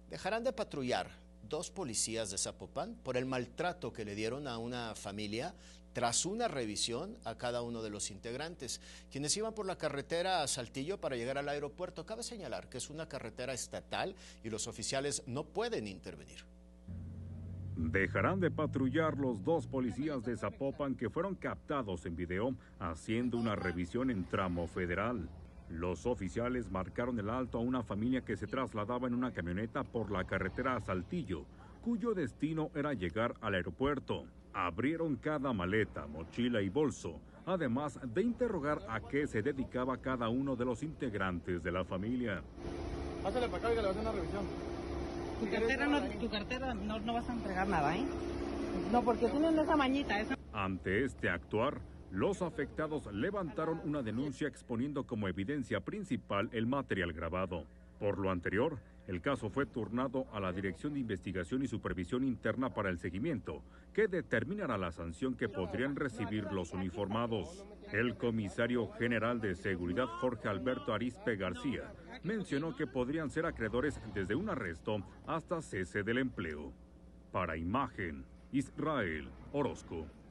Dejarán de patrullar dos policías de Zapopan por el maltrato que le dieron a una familia tras una revisión a cada uno de los integrantes, quienes iban por la carretera a Saltillo para llegar al aeropuerto. Cabe señalar que es una carretera estatal y los oficiales no pueden intervenir. Dejarán de patrullar los dos policías de Zapopan que fueron captados en video haciendo una revisión en tramo federal. Los oficiales marcaron el alto a una familia que se trasladaba en una camioneta por la carretera a Saltillo, cuyo destino era llegar al aeropuerto. Abrieron cada maleta, mochila y bolso, además de interrogar a qué se dedicaba cada uno de los integrantes de la familia. Pásale para acá y le vas a hacer una revisión. Tu cartera no vas a entregar nada, ¿eh? No, porque tienen esa mañita. Ante este actuar, los afectados levantaron una denuncia exponiendo como evidencia principal el material grabado. Por lo anterior, el caso fue turnado a la Dirección de Investigación y Supervisión Interna para el seguimiento, que determinará la sanción que podrían recibir los uniformados. El comisario general de Seguridad, Jorge Alberto Arizpe García, mencionó que podrían ser acreedores desde un arresto hasta cese del empleo. Para Imagen, Israel Orozco.